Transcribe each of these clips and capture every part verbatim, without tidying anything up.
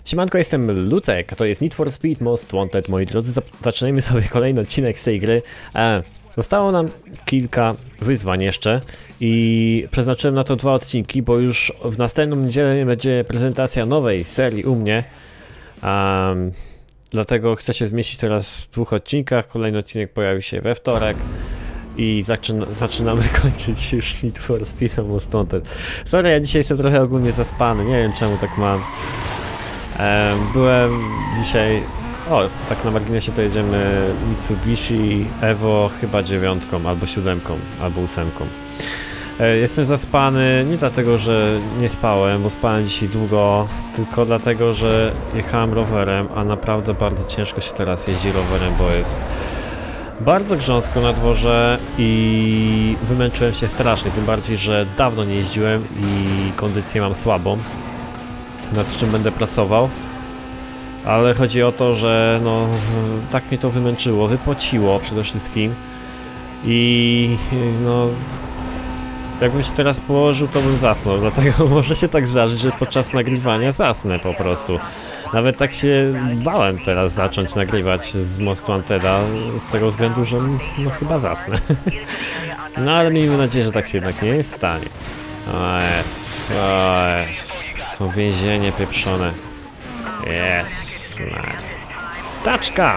Siemanko, jestem Lucek, a to jest Need for Speed Most Wanted. Moi drodzy, zaczynajmy sobie kolejny odcinek z tej gry. E, zostało nam kilka wyzwań jeszcze i przeznaczyłem na to dwa odcinki, bo już w następną niedzielę będzie prezentacja nowej serii u mnie. Um, dlatego chcę się zmieścić teraz w dwóch odcinkach. Kolejny odcinek pojawi się we wtorek. I zaczyna, zaczynamy kończyć już Need for Speed Most Wanted. Sorry, ja dzisiaj jestem trochę ogólnie zaspany, nie wiem czemu tak mam. Um, byłem dzisiaj, o, tak na marginesie to jedziemy Mitsubishi Evo chyba dziewiątką, albo siódemką, albo ósemką. E, jestem zaspany nie dlatego, że nie spałem, bo spałem dzisiaj długo, tylko dlatego, że jechałem rowerem, a naprawdę bardzo ciężko się teraz jeździ rowerem, bo jest bardzo grząsko na dworze i wymęczyłem się strasznie, tym bardziej, że dawno nie jeździłem i kondycję mam słabą, nad czym będę pracował, ale chodzi o to, że no tak mnie to wymęczyło, wypociło przede wszystkim i no jakbym się teraz położył, to bym zasnął, dlatego może się tak zdarzyć, że podczas nagrywania zasnę po prostu. Nawet tak się bałem teraz zacząć nagrywać z Most Wanteda, z tego względu, że no chyba zasnę. No ale miejmy nadzieję, że tak się jednak nie stanie. O jest, o jest. To więzienie pieprzone. Jest. Taczka!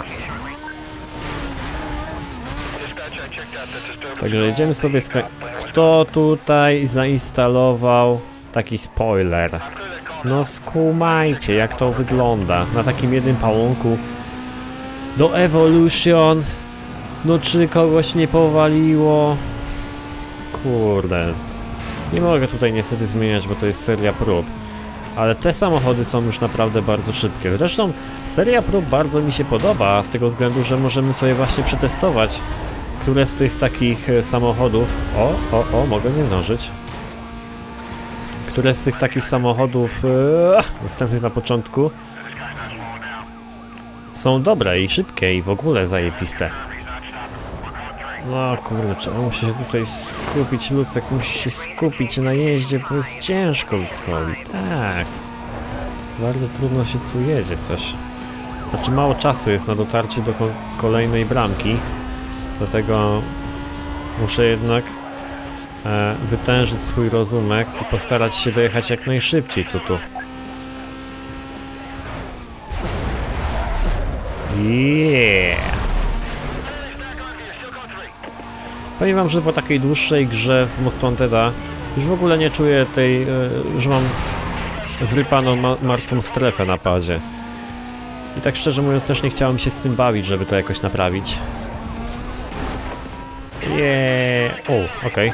Także jedziemy sobie z... Kto tutaj zainstalował taki spoiler? No skumajcie, jak to wygląda na takim jednym pałąku do Evolution. No czy kogoś nie powaliło? Kurde. Nie mogę tutaj niestety zmieniać, bo to jest seria prób. Ale te samochody są już naprawdę bardzo szybkie. Zresztą seria prób bardzo mi się podoba, z tego względu, że możemy sobie właśnie przetestować, które z tych takich samochodów... O, o, o, mogę nie zdążyć. Które z tych takich samochodów ee, następnych na początku są dobre i szybkie i w ogóle zajebiste. No kurde, trzeba musi się tutaj skupić, Lucek musi się skupić na jeździe, bo jest ciężko Luckowi. Tak. Bardzo trudno się tu jedzie coś. Znaczy mało czasu jest na dotarcie do ko kolejnej bramki. Dlatego muszę jednak e, wytężyć swój rozumek i postarać się dojechać jak najszybciej tu tu. Yeah! Powiem wam, że po takiej dłuższej grze w Most Wanteda już w ogóle nie czuję tej, e, że mam zrypaną ma martwą strefę na padzie. I tak szczerze mówiąc też nie chciałem się z tym bawić, żeby to jakoś naprawić. Jeee, o, okej. Okay.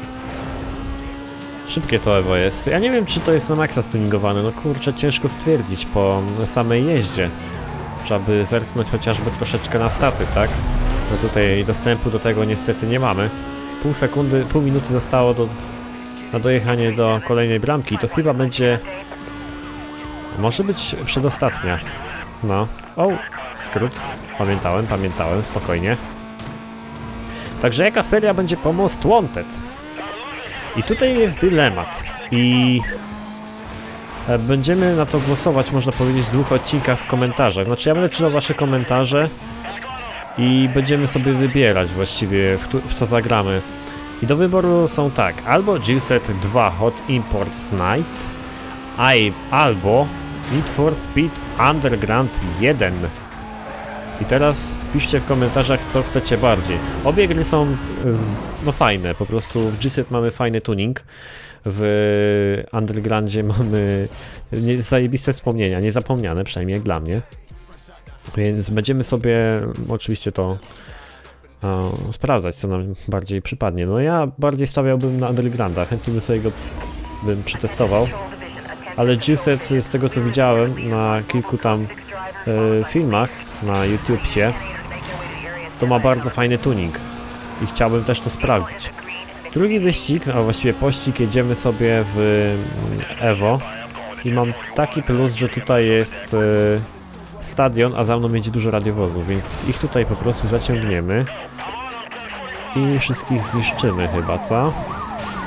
Szybkie to Evo jest. Ja nie wiem, czy to jest na maksa stuningowane, no kurczę, ciężko stwierdzić po samej jeździe. Trzeba by zerknąć chociażby troszeczkę na staty, tak? No tutaj dostępu do tego niestety nie mamy. Pół sekundy, pół minuty zostało do, na dojechanie do kolejnej bramki. To chyba będzie... Może być przedostatnia. No. O, skrót. Pamiętałem, pamiętałem, spokojnie. Także jaka seria będzie po Most Wanted? I tutaj jest dylemat. I... będziemy na to głosować, można powiedzieć, w dwóch odcinkach w komentarzach. Znaczy ja będę czytał wasze komentarze i będziemy sobie wybierać właściwie, w, w co zagramy. I do wyboru są tak, albo Gilset dwa Hot Imports Night, I, albo Need for Speed Underground jeden. I teraz piszcie w komentarzach, co chcecie bardziej. Obie gry są z, no fajne, po prostu w Gilset mamy fajny tuning, w Undergroundzie mamy nie, zajebiste wspomnienia, niezapomniane, przynajmniej jak dla mnie. Więc będziemy sobie oczywiście to o, sprawdzać, co nam bardziej przypadnie. No ja bardziej stawiałbym na Undergrounda, chętnie bym sobie go bym przetestował. Ale Gilset, z tego co widziałem na kilku tam y, filmach na YouTube'sie, to ma bardzo fajny tuning i chciałbym też to sprawdzić. Drugi wyścig, a właściwie pościg, jedziemy sobie w Evo i mam taki plus, że tutaj jest y, stadion, a za mną będzie dużo radiowozów, więc ich tutaj po prostu zaciągniemy i wszystkich zniszczymy chyba, co?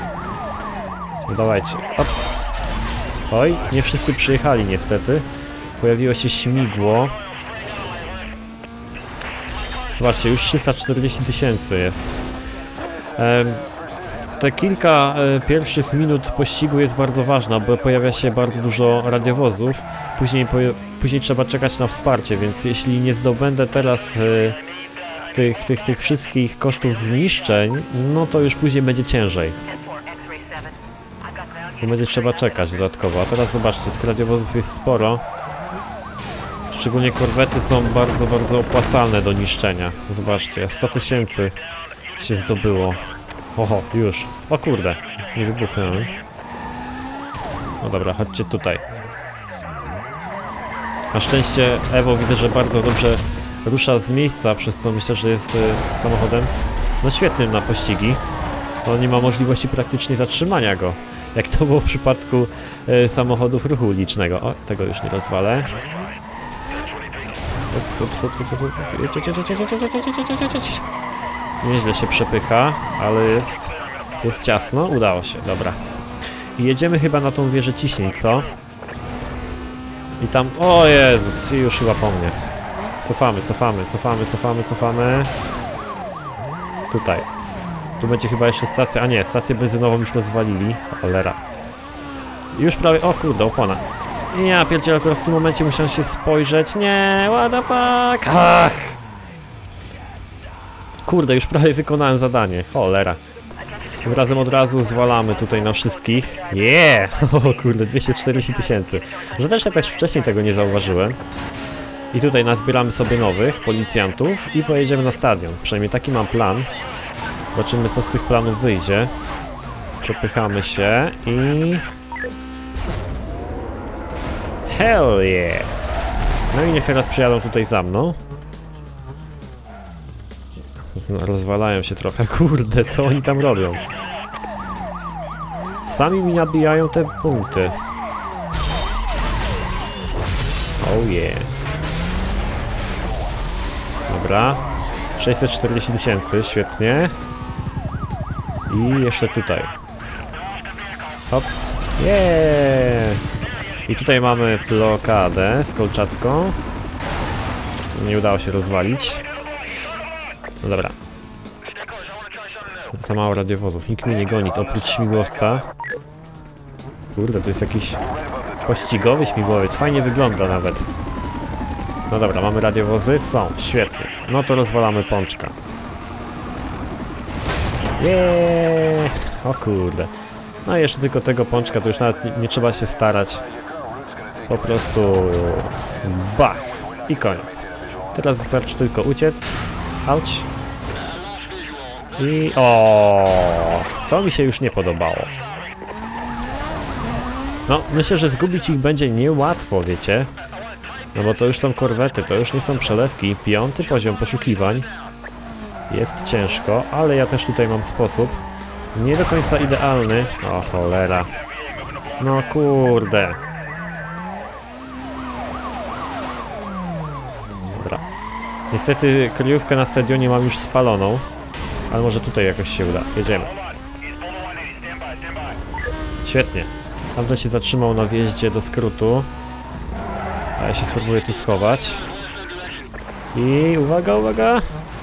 No dawajcie, ops. Oj, nie wszyscy przyjechali niestety. Pojawiło się śmigło. Zobaczcie, już trzysta czterdzieści tysięcy jest. Te kilka pierwszych minut pościgu jest bardzo ważna, bo pojawia się bardzo dużo radiowozów. Później, później trzeba czekać na wsparcie, więc jeśli nie zdobędę teraz tych, tych, tych wszystkich kosztów zniszczeń, no to już później będzie ciężej. Bo będzie trzeba czekać dodatkowo. A teraz zobaczcie, tych radiowozów jest sporo. Szczególnie korwety są bardzo, bardzo opłacalne do niszczenia. Zobaczcie, sto tysięcy się zdobyło. Oho, już. O kurde, nie wybuchnąłem. No dobra, chodźcie tutaj. Na szczęście Evo widzę, że bardzo dobrze rusza z miejsca, przez co myślę, że jest y, samochodem no świetnym na pościgi. On nie ma możliwości praktycznie zatrzymania go, jak to było w przypadku y, samochodów ruchu ulicznego. O, tego już nie rozwalę. Ups, ups, ups, ups, ups. Nieźle się przepycha, ale jest, jest ciasno. Udało się, dobra. I jedziemy chyba na tą wieżę ciśnień, co? I tam... O Jezus, już chyba po mnie. Cofamy, cofamy, cofamy, cofamy, cofamy. Tutaj. Tu będzie chyba jeszcze stacja... A nie, stację benzynową już rozwalili. Cholera. Już prawie... O kurde, opona. Ja pierdzielę, akurat w tym momencie musiałem się spojrzeć. Nie, what the fuck? Ach! Kurde, już prawie wykonałem zadanie. Cholera. Tym razem od razu zwalamy tutaj na wszystkich. Yeah! O kurde, dwieście czterdzieści tysięcy. Że też ja też wcześniej tego nie zauważyłem. I tutaj nazbieramy sobie nowych policjantów i pojedziemy na stadion. Przynajmniej taki mam plan. Zobaczymy, co z tych planów wyjdzie. Przepychamy się i... Hell yeah! No i niech teraz przyjadą tutaj za mną. Rozwalają się trochę. Kurde, co oni tam robią? Sami mi nabijają te punkty. Oh yeah. Dobra. sześćset czterdzieści tysięcy, świetnie. I jeszcze tutaj. Hops. Yeah! I tutaj mamy blokadę z kolczatką. Nie udało się rozwalić. No dobra. Za mało radiowozów. Nikt mnie nie goni, oprócz śmigłowca. Kurde, to jest jakiś pościgowy śmigłowiec. Fajnie wygląda nawet. No dobra, mamy radiowozy? Są, świetnie. No to rozwalamy pączka. Jeee! O kurde. No i jeszcze tylko tego pączka, to już nawet nie, nie trzeba się starać. Po prostu... Bach! I koniec. Teraz wystarczy tylko uciec. Auć. I... O, to mi się już nie podobało. No, myślę, że zgubić ich będzie niełatwo, wiecie. No bo to już są korwety, to już nie są przelewki. Piąty poziom poszukiwań. Jest ciężko, ale ja też tutaj mam sposób. Nie do końca idealny. O cholera. No kurde. Dobra. Niestety kryjówkę na stadionie mam już spaloną. Ale może tutaj jakoś się uda. Jedziemy. Świetnie. Tamten się zatrzymał na wjeździe do skrótu. A ja się spróbuję tu schować. I uwaga, uwaga.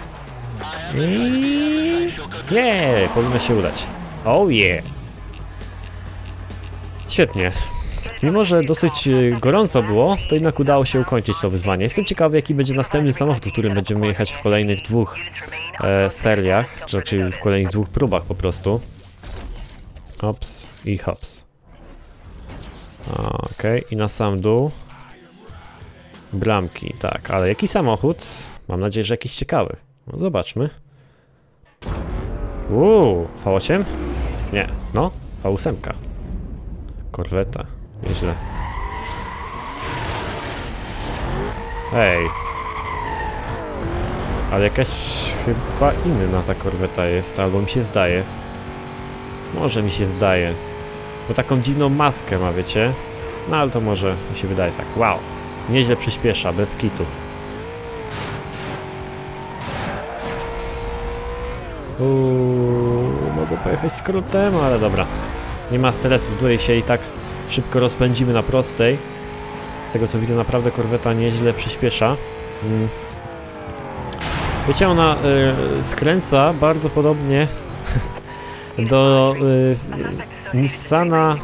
I... Yeah! Powinno się udać. Oh yeah! Świetnie. Mimo że dosyć gorąco było, to jednak udało się ukończyć to wyzwanie. Jestem ciekawy, jaki będzie następny samochód, którym będziemy jechać w kolejnych dwóch e, seriach, czy raczej w kolejnych dwóch próbach po prostu. Hops i hops. Okej, okay. I na sam dół. Bramki, tak, ale jaki samochód? Mam nadzieję, że jakiś ciekawy. No zobaczmy. Uuu, V osiem? Nie, no, V osiem. Korweta, nieźle. Ej. Ale jakaś chyba inna ta korweta jest, albo mi się zdaje. Może mi się zdaje. Bo taką dziwną maskę ma, wiecie? No ale to może mi się wydaje tak. Wow. Nieźle przyspiesza, bez kitu. Uuu, mogę pojechać skrótem, ale dobra. Nie ma stresu, tutaj się i tak szybko rozpędzimy na prostej. Z tego co widzę, naprawdę korweta nieźle przyspiesza. Mm. Wiecie, ona y, skręca bardzo podobnie do y, Nissana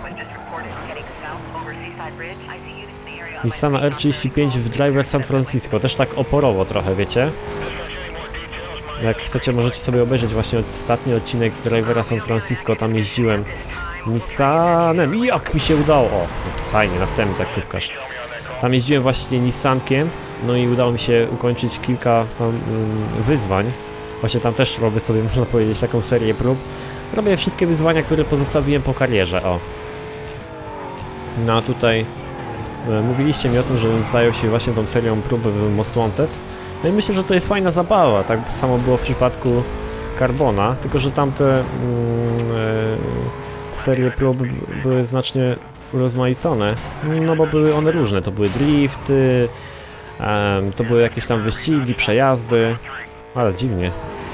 Nissana R trzydzieści pięć w Driver San Francisco, też tak oporowo trochę, wiecie? Jak chcecie, możecie sobie obejrzeć właśnie ostatni odcinek z Drivera San Francisco, tam jeździłem Nissanem i jak mi się udało, o, fajnie, następny taksówkarz. Tam jeździłem właśnie Nissankiem, no i udało mi się ukończyć kilka tam, um, wyzwań. Właśnie tam też robię sobie, można powiedzieć, taką serię prób. Robię wszystkie wyzwania, które pozostawiłem po karierze, o. No a tutaj e, mówiliście mi o tym, żebym zajął się właśnie tą serią prób w Most Wanted. No i myślę, że to jest fajna zabawa, tak samo było w przypadku Carbona, tylko że tamte mm, e, serie prób były znacznie urozmaicone, no bo były one różne, to były drifty, e, to były jakieś tam wyścigi, przejazdy, ale dziwnie.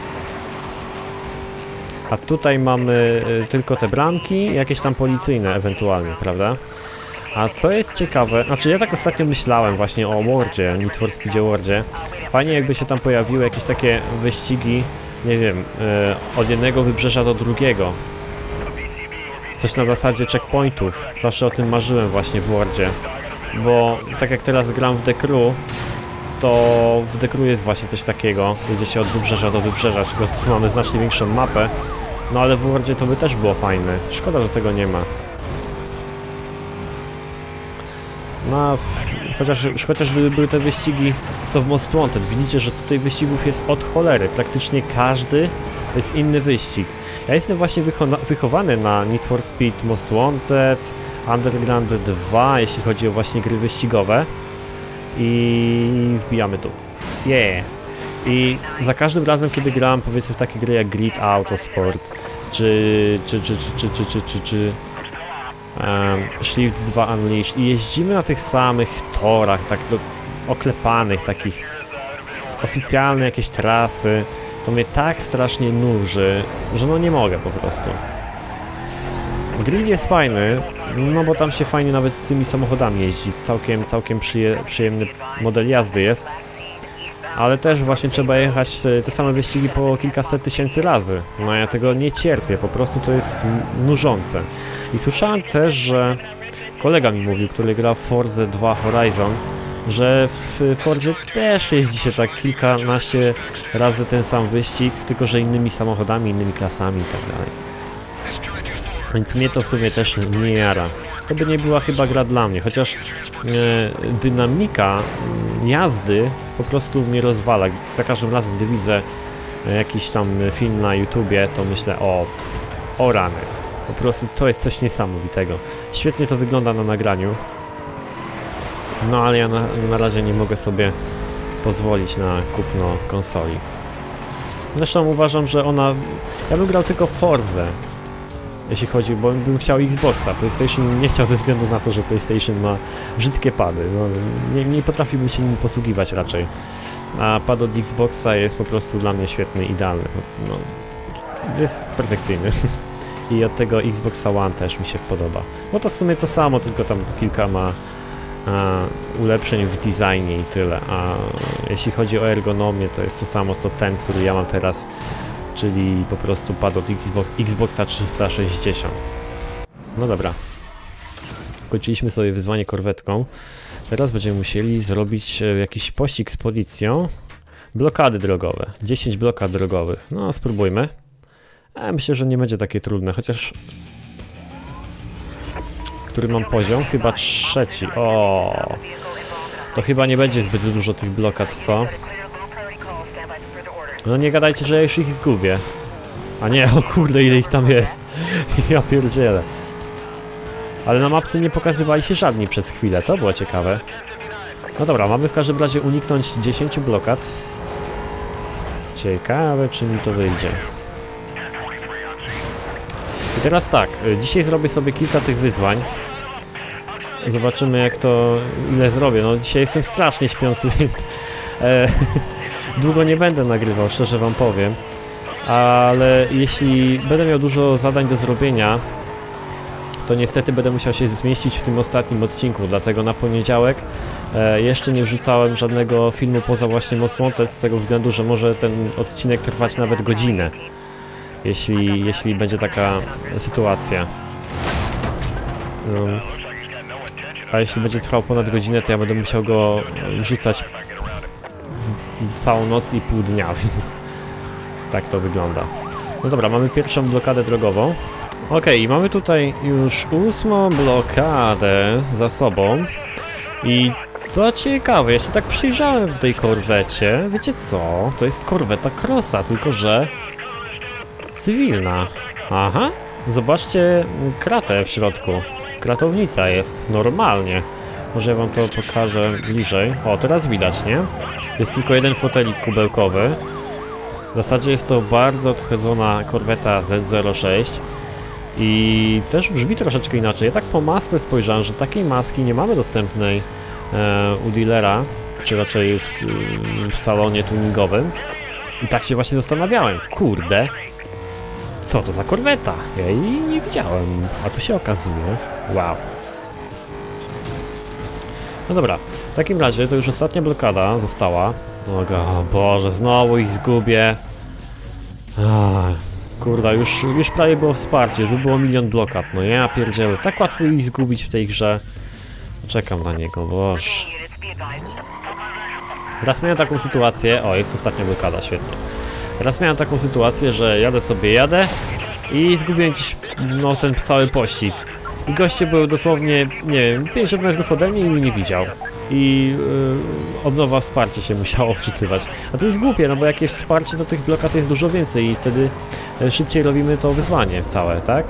A tutaj mamy e, tylko te bramki, jakieś tam policyjne ewentualnie, prawda? A co jest ciekawe, znaczy ja tak ostatnio myślałem właśnie o Wordzie, Need for Speedzie Wordzie. Fajnie jakby się tam pojawiły jakieś takie wyścigi, nie wiem, yy, od jednego wybrzeża do drugiego. Coś na zasadzie checkpointów. Zawsze o tym marzyłem właśnie w Wordzie. Bo tak jak teraz gram w The Crew, to w The Crew jest właśnie coś takiego. Jedzie się od wybrzeża do wybrzeża, tylko tu mamy znacznie większą mapę. No ale w Wordzie to by też było fajne. Szkoda, że tego nie ma. No, chociaż, chociaż gdyby były te wyścigi co w Most Wanted, widzicie, że tutaj wyścigów jest od cholery, praktycznie każdy jest inny wyścig. Ja jestem właśnie wychowany na Need for Speed Most Wanted, Underground dwa, jeśli chodzi o właśnie gry wyścigowe. I wbijamy tu. Yeah! I za każdym razem, kiedy grałem powiedzmy w takie gry jak Grid Autosport, czy czy czy czy czy czy czy, czy Um, Shift dwa Unleashed i jeździmy na tych samych torach, tak do, oklepanych, takich oficjalne jakieś trasy, to mnie tak strasznie nuży, że no nie mogę po prostu. Grid jest fajny, no bo tam się fajnie nawet z tymi samochodami jeździ, całkiem, całkiem przyje, przyjemny model jazdy jest. Ale też właśnie trzeba jechać te same wyścigi po kilkaset tysięcy razy. No ja tego nie cierpię, po prostu to jest nużące. I słyszałem też, że kolega mi mówił, który gra w Forza dwa Horizon, że w Fordzie też jeździ się tak kilkanaście razy ten sam wyścig, tylko że innymi samochodami, innymi klasami i tak dalej. Więc mnie to w sumie też nie jara. To by nie była chyba gra dla mnie, chociaż e, dynamika jazdy po prostu mnie rozwala. Za każdym razem, gdy widzę jakiś tam film na YouTubie, to myślę o, o rany. Po prostu to jest coś niesamowitego. Świetnie to wygląda na nagraniu. No ale ja na, na razie nie mogę sobie pozwolić na kupno konsoli. Zresztą uważam, że ona... Ja bym grał tylko w Forzę, jeśli chodzi, bo bym chciał Xboxa. PlayStation nie chciał ze względu na to, że PlayStation ma brzydkie pady. No, nie, nie potrafiłbym się nim posługiwać raczej. A pad od Xboxa jest po prostu dla mnie świetny, idealny. No, jest perfekcyjny. I od tego Xboxa One też mi się podoba. No to w sumie to samo, tylko tam kilka ma a, ulepszeń w designie i tyle. A jeśli chodzi o ergonomię, to jest to samo co ten, który ja mam teraz, czyli po prostu pad od Xbox, Xboxa trzysta sześćdziesiąt. No dobra. Kończyliśmy sobie wyzwanie korwetką. Teraz będziemy musieli zrobić jakiś pościg z policją. Blokady drogowe. dziesięć blokad drogowych. No, spróbujmy. Ja myślę, że nie będzie takie trudne, chociaż... Który mam poziom? Chyba trzeci. O, to chyba nie będzie zbyt dużo tych blokad, co? No nie gadajcie, że ja już ich gubię. A nie, o kurde, ile ich tam jest. Ja pierdzielę. Ale na mapce nie pokazywali się żadni przez chwilę, to było ciekawe. No dobra, mamy w każdym razie uniknąć dziesięciu blokad. Ciekawe, czy mi to wyjdzie. I teraz tak, dzisiaj zrobię sobie kilka tych wyzwań. Zobaczymy jak to, ile zrobię. No dzisiaj jestem strasznie śpiący, więc e, długo nie będę nagrywał, szczerze wam powiem. Ale jeśli będę miał dużo zadań do zrobienia, to niestety będę musiał się zmieścić w tym ostatnim odcinku, dlatego na poniedziałek e, jeszcze nie wrzucałem żadnego filmu poza właśnie Most Wanted, z tego względu, że może ten odcinek trwać nawet godzinę, jeśli, jeśli będzie taka sytuacja. Um, a jeśli będzie trwał ponad godzinę, to ja będę musiał go wrzucać całą noc i pół dnia, więc tak to wygląda. No dobra, mamy pierwszą blokadę drogową. Ok, i mamy tutaj już ósmą blokadę za sobą. I co ciekawe, ja się tak przyjrzałem w tej korwecie. Wiecie co? To jest korweta Crossa, tylko że cywilna. Aha, zobaczcie kratę w środku. Kratownica jest, normalnie. Może ja wam to pokażę bliżej. O, teraz widać, nie? Jest tylko jeden fotelik kubełkowy. W zasadzie jest to bardzo odchudzona korweta Z zero sześć. I też brzmi troszeczkę inaczej. Ja tak po masce spojrzałem, że takiej maski nie mamy dostępnej e, u dealera, czy raczej w, w salonie tuningowym. I tak się właśnie zastanawiałem. Kurde, co to za korweta? Ja jej nie widziałem, a tu się okazuje. Wow. No dobra, w takim razie to już ostatnia blokada została. O Boże, znowu ich zgubię. Ah, kurde, już, już prawie było wsparcie, już by było milion blokad. No ja pierdzielę, tak łatwo ich zgubić w tej grze. Czekam na niego, boże. Raz miałem taką sytuację, o, jest ostatnia blokada, świetnie. Raz miałem taką sytuację, że jadę sobie, jadę i zgubiłem gdzieś, no, ten cały pościg. I goście były dosłownie, nie wiem, pięćdziesiąt metrów ode mnie i mnie nie widział. I yy, od nowa wsparcie się musiało wczytywać. A to jest głupie, no bo jakieś wsparcie, to tych blokad jest dużo więcej i wtedy yy, szybciej robimy to wyzwanie całe, tak?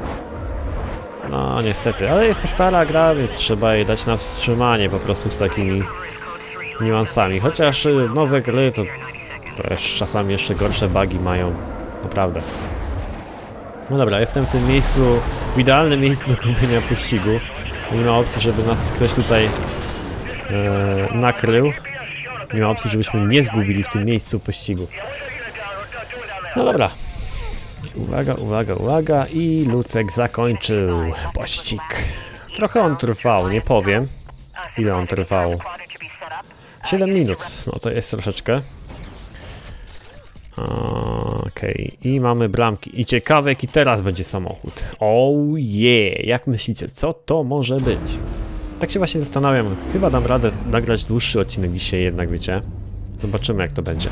No niestety, ale jest to stara gra, więc trzeba jej dać na wstrzymanie po prostu z takimi niuansami. Chociaż yy, nowe gry to, to czasami jeszcze gorsze bugi mają, naprawdę. No dobra, jestem w tym miejscu, w idealnym miejscu do kupienia pościgu. Nie ma opcji, żeby nas ktoś tutaj e, nakrył. Nie ma opcji, żebyśmy nie zgubili w tym miejscu pościgu. No dobra. Uwaga, uwaga, uwaga. I Lucek zakończył pościg. Trochę on trwał, nie powiem. Ile on trwał? siedem minut. No to jest troszeczkę. Okej, okay. I mamy bramki. I ciekawe, jaki teraz będzie samochód. Oh yeah! Jak myślicie, co to może być? Tak się właśnie zastanawiam. Chyba dam radę nagrać dłuższy odcinek dzisiaj jednak, wiecie. Zobaczymy, jak to będzie.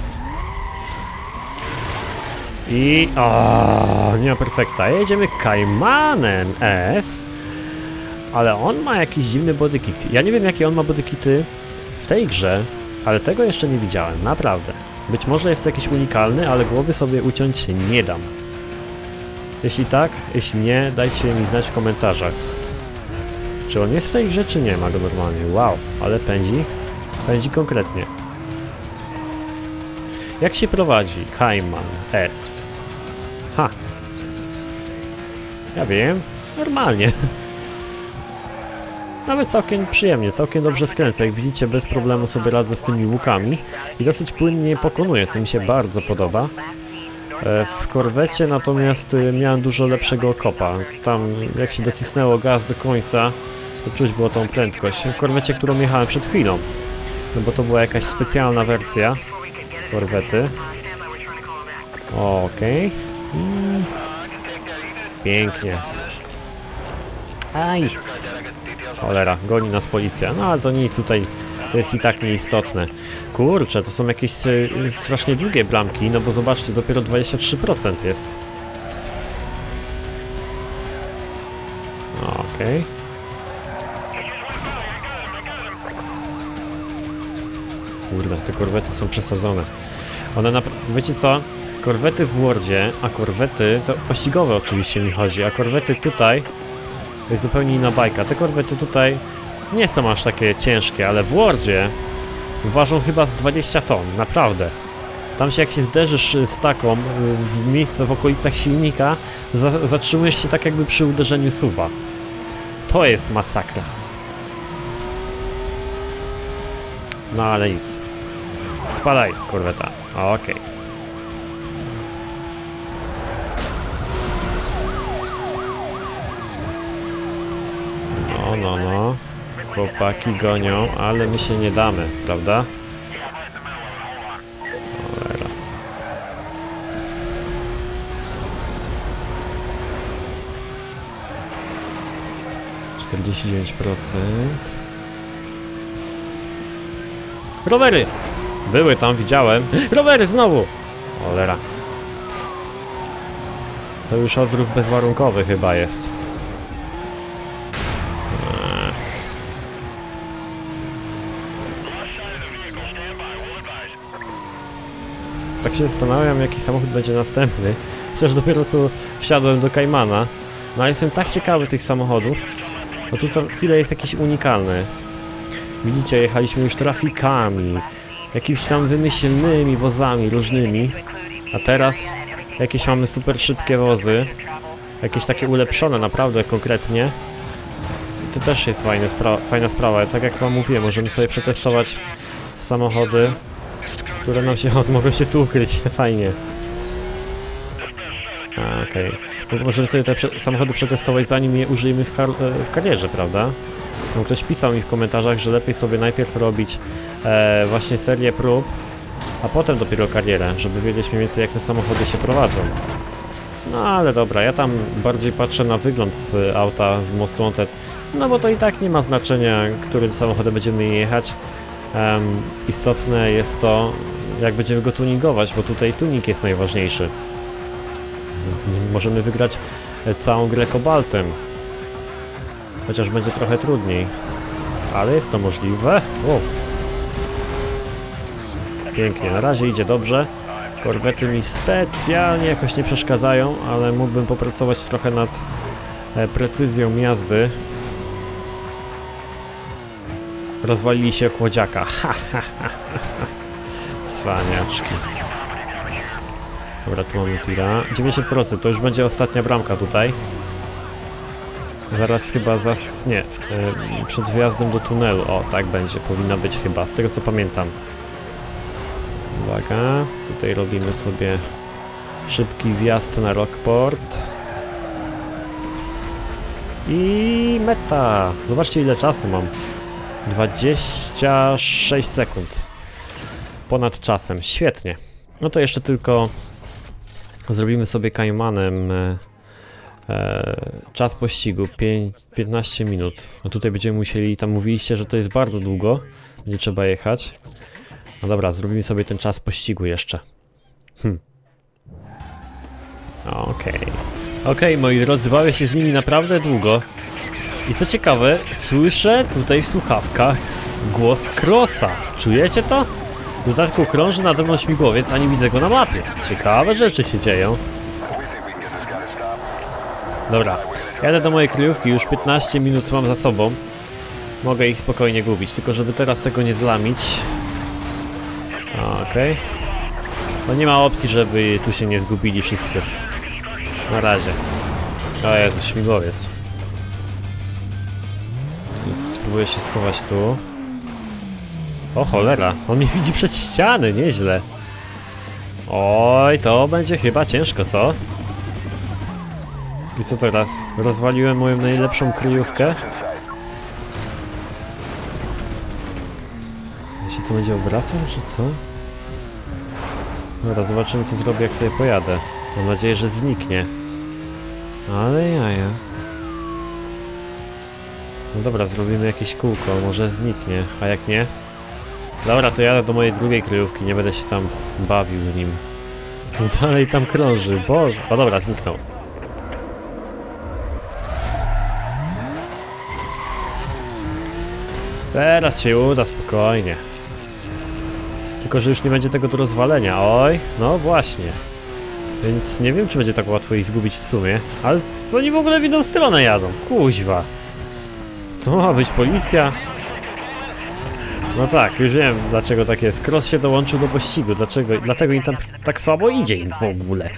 I... O, nie ma perfekta. Jedziemy Caymanem S. Ale on ma jakiś dziwny bodykit. Ja nie wiem, jakie on ma bodykity w tej grze, ale tego jeszcze nie widziałem, naprawdę. Być może jest to jakiś unikalny, ale głowy sobie uciąć nie dam. Jeśli tak, jeśli nie, dajcie mi znać w komentarzach. Czy on jest w tej grze, czy nie ma go normalnie? Wow, ale pędzi. Pędzi konkretnie. Jak się prowadzi Cayman S? Ha! Ja wiem, normalnie. Nawet całkiem przyjemnie, całkiem dobrze skręcę. Jak widzicie, bez problemu sobie radzę z tymi łukami i dosyć płynnie pokonuję, co mi się bardzo podoba. W korwecie natomiast miałem dużo lepszego kopa. Tam jak się docisnęło gaz do końca, to czuć było tą prędkość. W korwecie, którą jechałem przed chwilą, no bo to była jakaś specjalna wersja korwety. Okej. Okay. Pięknie. Aj! Cholera, goni nas policja. No ale to nic tutaj, to jest i tak nieistotne. Kurczę, to są jakieś y, strasznie długie bramki, no bo zobaczcie, dopiero dwadzieścia trzy procent jest. Okej. Okay. Kurde, te korwety są przesadzone. One naprawdę, wiecie co? Korwety w Wordzie, a korwety, to pościgowe oczywiście mi chodzi, a korwety tutaj to jest zupełnie inna bajka. Te korwety tutaj nie są aż takie ciężkie, ale w Wordzie ważą chyba z dwadzieścia ton, naprawdę. Tam się jak się zderzysz z taką w miejsce w okolicach silnika, za zatrzymujesz się tak jakby przy uderzeniu suwa. To jest masakra. No ale nic. Spadaj, korweta. Okej. Okay. No, no, no. Chłopaki gonią, ale my się nie damy, prawda? Cholera. czterdzieści dziewięć procent. Rowery! Były tam, widziałem. Rowery znowu! Cholera. To już odruch bezwarunkowy chyba jest. Tak się zastanawiam, jaki samochód będzie następny. Chociaż dopiero co wsiadłem do Caymana. No ale jestem tak ciekawy tych samochodów. No tu co chwilę jest jakiś unikalny. Widzicie, jechaliśmy już trafikami, jakimiś tam wymyślnymi wozami różnymi. A teraz jakieś mamy super szybkie wozy. Jakieś takie ulepszone naprawdę konkretnie. I to też jest fajne spra fajna sprawa. Tak jak wam mówiłem, możemy sobie przetestować samochody, które nam się mogą się tu ukryć. Fajnie. Okej. Okay. Możemy sobie te samochody przetestować, zanim je użyjemy w, kar w karierze, prawda? No, ktoś pisał mi w komentarzach, że lepiej sobie najpierw robić e, właśnie serię prób, a potem dopiero karierę, żeby wiedzieć mniej więcej, jak te samochody się prowadzą. No ale dobra, ja tam bardziej patrzę na wygląd z auta w Most Wanted, no bo to i tak nie ma znaczenia, którym samochodem będziemy jechać. Um, istotne jest to, jak będziemy go tuningować, bo tutaj tuning jest najważniejszy. Możemy wygrać całą grę kobaltem, chociaż będzie trochę trudniej, ale jest to możliwe. O. Pięknie, na razie idzie dobrze. Korwety mi specjalnie jakoś nie przeszkadzają, ale mógłbym popracować trochę nad e, precyzją jazdy. Rozwalili się kłodziaka. Ha, ha, ha, ha. Cwaniaczki. Dobra, tu mamy tira. dziewięćdziesiąt procent, to już będzie ostatnia bramka tutaj. Zaraz chyba zas... nie. Yy, przed wjazdem do tunelu. O, tak będzie, powinna być chyba, z tego co pamiętam. Uwaga, tutaj robimy sobie szybki wjazd na Rockport. I meta! Zobaczcie, ile czasu mam. dwadzieścia sześć sekund. Ponad czasem, świetnie. No to jeszcze tylko zrobimy sobie Caymanem e, e, czas pościgu, piętnaście minut. No tutaj będziemy musieli, tam mówiliście, że to jest bardzo długo, będzie trzeba jechać. No dobra, zrobimy sobie ten czas pościgu jeszcze. Hm. Okej. Okay. Okej, okay, moi drodzy, bawię się z nimi naprawdę długo. I co ciekawe, słyszę tutaj w słuchawkach głos Crossa. Czujecie to? W dodatku krąży nade mną śmigłowiec, a nie widzę go na mapie. Ciekawe rzeczy się dzieją. Dobra, jadę do mojej kryjówki, już piętnaście minut mam za sobą. Mogę ich spokojnie gubić, tylko żeby teraz tego nie zlamić. Okej. Okay. No nie ma opcji, żeby tu się nie zgubili wszyscy. Na razie. O Jezu, śmigłowiec. Więc spróbuję się schować tu. O cholera, on mnie widzi przez ściany, nieźle. Oj, to będzie chyba ciężko, co? I co teraz? Rozwaliłem moją najlepszą kryjówkę? Ja się tu będzie obracał, czy co? Dobra, zobaczymy, co zrobię, jak sobie pojadę. Mam nadzieję, że zniknie. Ale jaja. No dobra, zrobimy jakieś kółko, może zniknie, a jak nie? Dobra, to jadę do mojej drugiej kryjówki, nie będę się tam bawił z nim. Dalej tam krąży, Boże. O dobra, zniknął. Teraz się uda, spokojnie. Tylko, że już nie będzie tego do rozwalenia. Oj, no właśnie. Więc nie wiem, czy będzie tak łatwo ich zgubić w sumie. Ale oni w ogóle w inną stronę jadą. Kuźwa. To ma być policja. No tak, już wiem, dlaczego tak jest. Cross się dołączył do pościgu. Dlaczego? Dlatego im tam tak słabo idzie im w ogóle.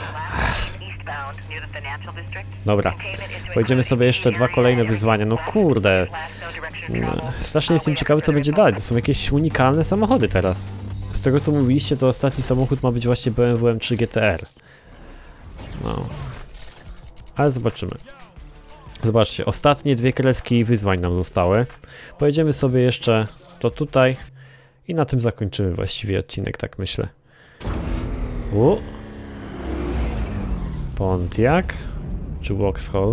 Dobra, pojedziemy sobie jeszcze dwa kolejne wyzwania. No kurde. Strasznie jestem ciekawy, co będzie dalej. To są jakieś unikalne samochody teraz. Z tego, co mówiliście, to ostatni samochód ma być właśnie B M W M trzy G T R. No. Ale zobaczymy. Zobaczcie, ostatnie dwie kreski wyzwań nam zostały. Pojedziemy sobie jeszcze to tutaj i na tym zakończymy właściwie odcinek, tak myślę. U. Pontiac czy Vauxhall?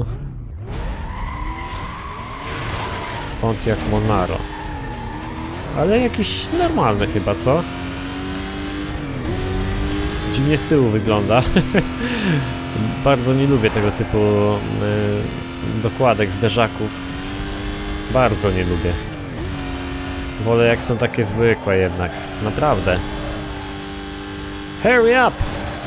Pontiac Monaro. Ale jakiś normalny chyba, co? Dziwnie z tyłu wygląda. Bardzo nie lubię tego typu y, dokładek zderzaków. Bardzo nie lubię. Wolę jak są takie zwykłe jednak. Naprawdę. Hurry up!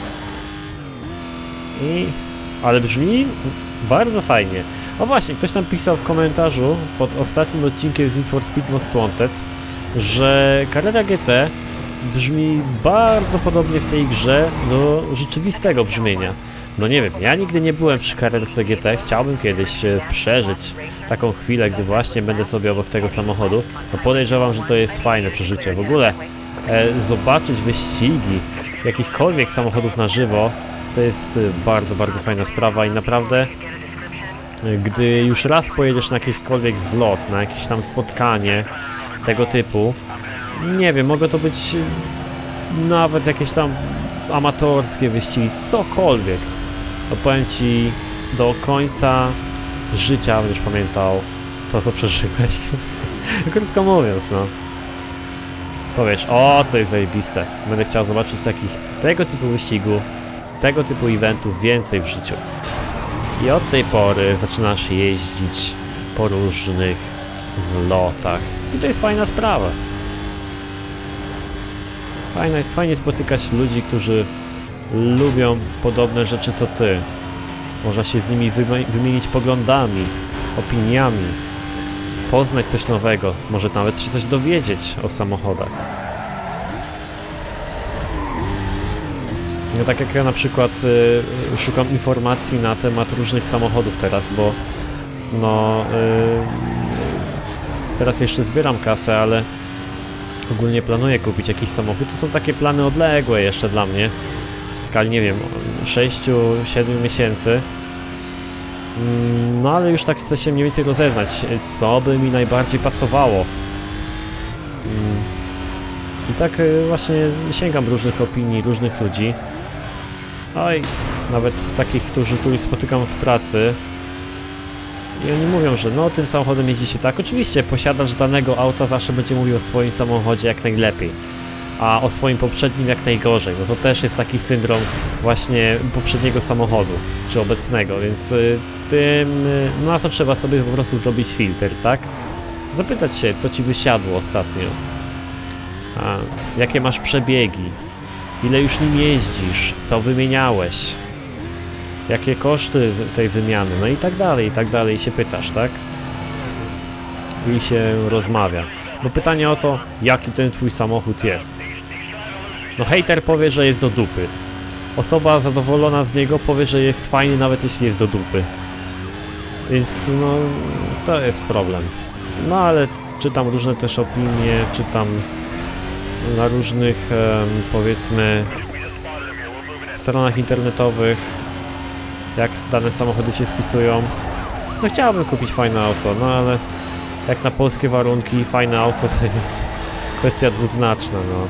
I... Ale brzmi bardzo fajnie. O właśnie, ktoś tam pisał w komentarzu pod ostatnim odcinkiem z Need for Speed Most Wanted, że Carrera G T brzmi bardzo podobnie w tej grze do rzeczywistego brzmienia. No nie wiem, ja nigdy nie byłem przy Carrerce G T, chciałbym kiedyś przeżyć taką chwilę, gdy właśnie będę sobie obok tego samochodu. No podejrzewam, że to jest fajne przeżycie. W ogóle e, zobaczyć wyścigi jakichkolwiek samochodów na żywo to jest bardzo, bardzo fajna sprawa i naprawdę gdy już raz pojedziesz na jakikolwiek zlot, na jakieś tam spotkanie tego typu, nie wiem, mogą to być nawet jakieś tam amatorskie wyścigi, cokolwiek. No powiem ci, do końca życia będziesz pamiętał to, co przeżyłeś. Krótko mówiąc, no. Powiesz, o, to jest zajebiste. Będę chciał zobaczyć takich, tego typu wyścigów, tego typu eventów więcej w życiu. I od tej pory zaczynasz jeździć po różnych zlotach. I to jest fajna sprawa. Fajne, fajnie spotykać ludzi, którzy lubią podobne rzeczy co ty. Można się z nimi wymienić poglądami, opiniami, poznać coś nowego, może nawet się coś dowiedzieć o samochodach. No tak jak ja na przykład y, szukam informacji na temat różnych samochodów teraz, bo no y, teraz jeszcze zbieram kasę, ale ogólnie planuję kupić jakiś samochód. To są takie plany odległe jeszcze dla mnie, w skali, nie wiem, sześciu siedmiu miesięcy. No ale już tak chcę się mniej więcej rozeznać, co by mi najbardziej pasowało. I tak właśnie sięgam różnych opinii, różnych ludzi. Oj, nawet takich, którzy tu spotykam w pracy. I oni mówią, że no tym samochodem jeździ się tak. Oczywiście posiadacz danego auta zawsze będzie mówił o swoim samochodzie jak najlepiej, a o swoim poprzednim jak najgorzej. No to też jest taki syndrom właśnie poprzedniego samochodu, czy obecnego, więc y, tym, y, no na to trzeba sobie po prostu zrobić filtr, tak? Zapytać się, co ci wysiadło ostatnio. A, jakie masz przebiegi? Ile już nim jeździsz? Co wymieniałeś? Jakie koszty tej wymiany? No i tak dalej, i tak dalej. I się pytasz, tak? I się rozmawia. Bo pytanie o to, jaki ten twój samochód jest. No hejter powie, że jest do dupy. Osoba zadowolona z niego powie, że jest fajny, nawet jeśli jest do dupy. Więc no, to jest problem. No ale czytam różne też opinie, czytam na różnych, powiedzmy, stronach internetowych, jak dane samochody się spisują. No chciałbym kupić fajne auto, no ale jak na polskie warunki fajne auto to jest kwestia dwuznaczna, no.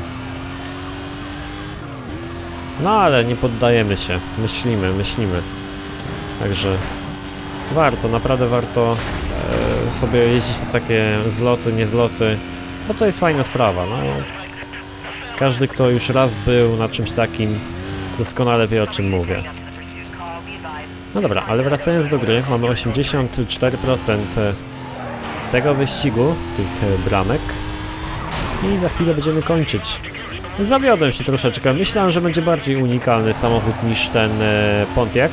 No ale nie poddajemy się, myślimy, myślimy. Także warto, naprawdę warto e, sobie jeździć na takie zloty, niezloty, bo to jest fajna sprawa, no. Każdy, kto już raz był na czymś takim, doskonale wie, o czym mówię. No dobra, ale wracając do gry, mamy osiemdziesiąt cztery procent tego wyścigu, tych bramek. I za chwilę będziemy kończyć. Zawiodłem się troszeczkę. Myślałem, że będzie bardziej unikalny samochód niż ten Pontiac.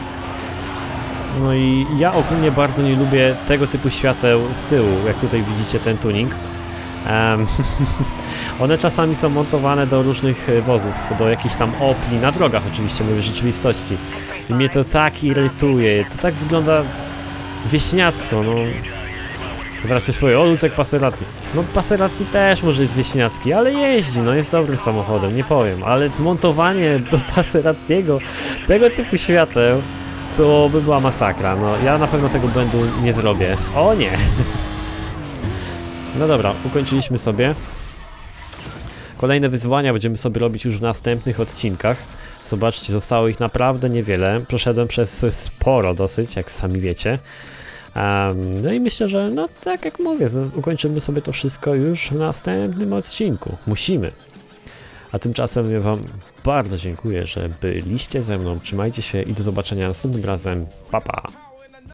No i ja ogólnie bardzo nie lubię tego typu świateł z tyłu, jak tutaj widzicie ten tuning. Um, one czasami są montowane do różnych wozów, do jakichś tam Opli, na drogach oczywiście, mówię w rzeczywistości. I mnie to tak irytuje, to tak wygląda wieśniacko, no. Zaraz ktoś powie, o Lucek Passerati. No Passerati też może jest wieśniacki, ale jeździ, no jest dobrym samochodem, nie powiem. Ale zmontowanie do Passeratiego tego typu świateł, To by była masakra, no ja na pewno tego błędu nie zrobię. O nie! No dobra, ukończyliśmy sobie. Kolejne wyzwania będziemy sobie robić już w następnych odcinkach. Zobaczcie, zostało ich naprawdę niewiele. Przeszedłem przez sporo dosyć, jak sami wiecie. Um, no i myślę, że no tak jak mówię, ukończymy sobie to wszystko już w następnym odcinku. Musimy. A tymczasem ja wam bardzo dziękuję, że byliście ze mną. Trzymajcie się i do zobaczenia następnym razem. Pa, pa.